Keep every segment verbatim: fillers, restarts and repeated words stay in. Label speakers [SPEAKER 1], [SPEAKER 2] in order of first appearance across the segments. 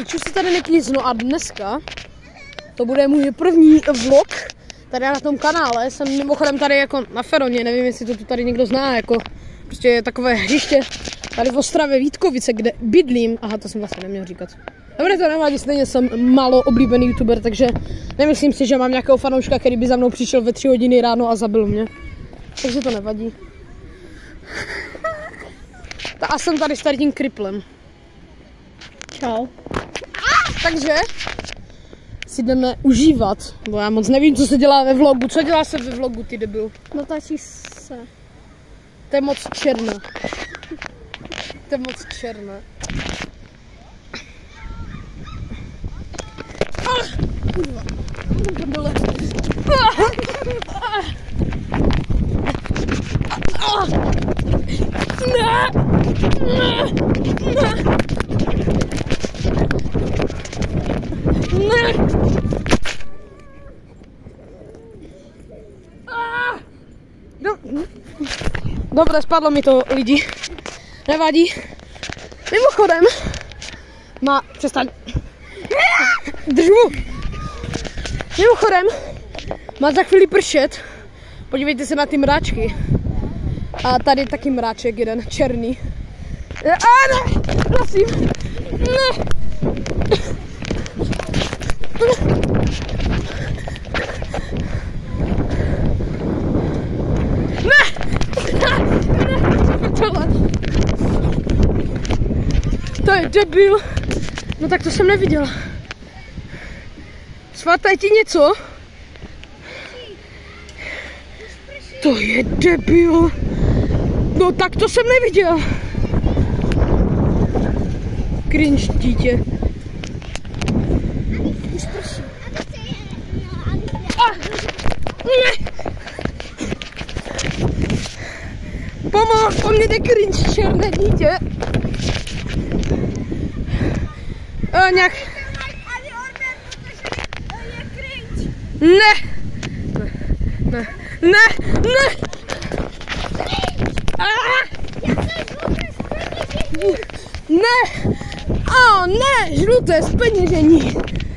[SPEAKER 1] už si tady neklíznu a dneska to bude můj první vlog tady na tom kanále. Jsem mimochodem tady jako na Feroně, nevím, jestli to tu tady někdo zná, jako prostě je takové hřiště tady v Ostravě Vítkovice, kde bydlím. Aha, to jsem vlastně neměl říkat. Dobře, to nevadí, stejně jsem málo oblíbený youtuber, takže nemyslím si, že mám nějakého fanouška, který by za mnou přišel ve tři hodiny ráno a zabil mě. Takže to nevadí. A jsem tady s tím kriplem. Čau. Takže si jdeme užívat, bo já moc nevím, co se dělá ve vlogu. Co dělá se ve vlogu, ty debil?
[SPEAKER 2] Natáčí se.
[SPEAKER 1] To je moc černé. To je moc černé. Kurva. Dole. Ne! Ne! Ne! Ne! Do... Dobré, spadlo mi to, lidi. Nevadí. Mimochodem má... Přestaň. Držu. Mimochodem má za chvíli pršet. Podívejte se na ty mráčky. A tady taky mráček jeden, černý. A ne, prosím. Ne. Ne. To je debil. No tak to jsem neviděla. Svatá ti něco? To je debil. No tak to jsem neviděl. Cringe dítě.
[SPEAKER 2] Už prší.
[SPEAKER 1] Ah, ne. Pomoc, po mně jde cringe, černé dítě. A nějak... Ne. Ne. Ne. Ne. Ne! O, ne! Žluté zpeněžení!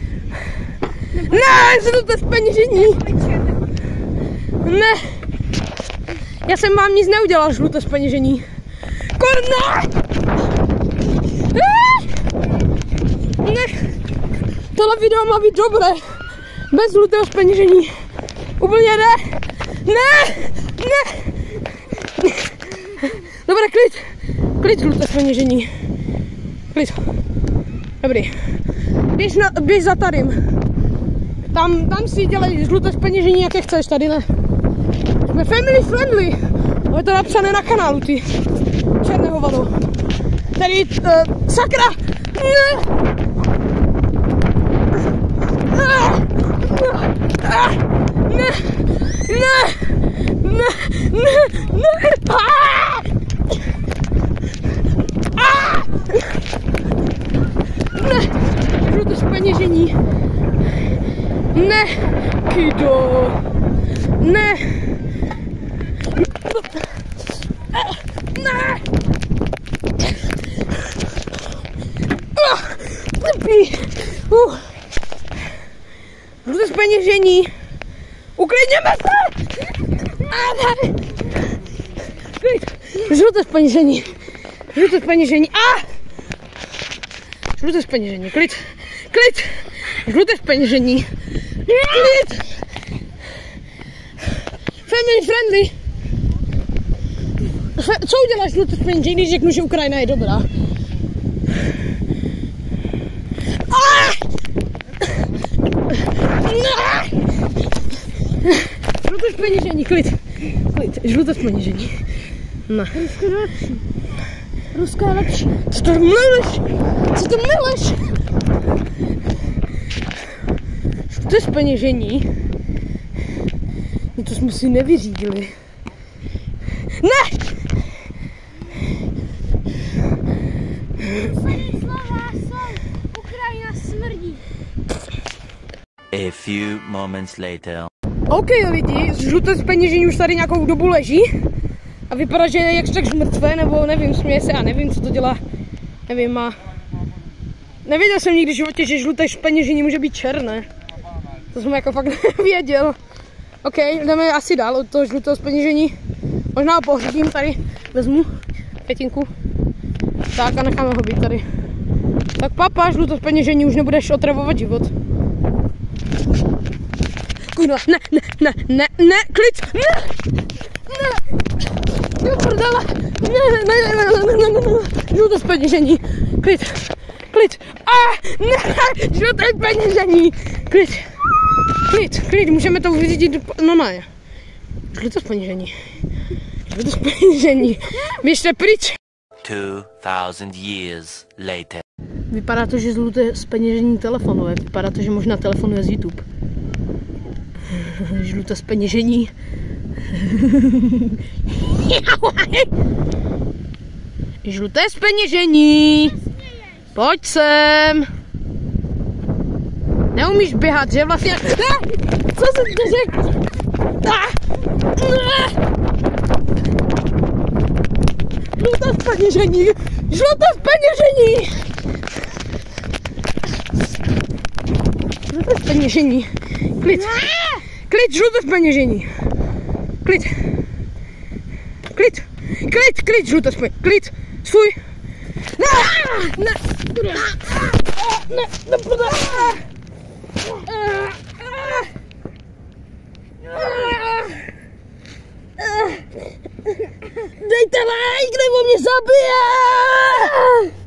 [SPEAKER 1] Ne! Žluté zpeněžení! Ne! Já jsem vám nic neudělal, žluté zpeněžení. Korna! Ne! Tohle video má být dobré. Bez žlutého zpeněžení. Úplně ne! Ne! Ne! Dobré, klid! Klid, žluté zpeněžení. Klid. Dobrý. Běž, na, běž za Tarym. Tam, tam si dělej žluté zpeněžení, jaké chceš, tady ne. Jsme family friendly. Je to napsané na kanálu, ty. Černé hovado. Tady, uh, sakra! Ne! Ne! Ne! Ne! Ne! Ne! Ah! Ah! Ne! Žluté zpeněžení. Ne! Kido! Ne! Ne! Trpí! Uh. Žluté zpeněžení. Uklidněme se! A ne! Klid! Žluté zpeněžení. Žluté zpeněžení. A! Žluté zpeněžení. Klid! Klid! Žluté zpeněžení. Klid! Family friendly. Co uděláš žluté zpeněžení, když řeknu, že Ukrajina je dobrá? A! Ne! Žluté zpeněžení, klid. Klid, žluté zpeněžení. Ne.
[SPEAKER 2] Rusko je lepší. Rusko je lepší.
[SPEAKER 1] Co to mileš? Co to mileš? Žluté zpeněžení? No to jsme si nevyřídili. Ne!
[SPEAKER 2] Poslední slova jsou Ukrajina smrdí.
[SPEAKER 3] A few moments later.
[SPEAKER 1] OK lidi, žluté zpeněžení už tady nějakou dobu leží. A vypadá, že je jakž tak mrtvé, nebo nevím, směje se, já nevím, co to dělá. Nevím, má Nevěděl jsem nikdy v životě, že žluté peněžení může být černé. To jsem jako fakt nevěděl. OK, jdeme asi dál od toho žlutého peněžení. Možná ho pohřbím tady, vezmu pětinku. Tak a necháme ho být tady. Tak papa, žluté peněžení, už nebudeš otravovat život. Kurva, ne, ne, ne, ne, ne, klid, ne, ne, ne, prdele, ne, ne, ne, ne, ne, ne, ne, ne, žluté peněžení, klid, klid, a, ne, žluté peněžení, klid, klid, klid, můžeme to uvidět, no ne, žluté peněžení, žluté peněžení, běžte pryč.
[SPEAKER 3] Two thousand years later.
[SPEAKER 1] Vypadá to, že žluté zpeněžení telefonuje, vypadá to, že možná telefonuje z YouTube. Žluté zpeněžení. Žluté zpeněžení. Pojď sem. Neumíš běhat, že vlastně... Co jsem to řekl? Žluté zpeněžení. Žluté zpeněžení. Žluté zpeněžení. Klid. Klid, žluté zpeněžení. Klid. Klid. Klid, klid, žluté zpeněžení. Klid. Svůj. Ne. Ne. Ne. Ne. Dejte like, nebo mě zabije!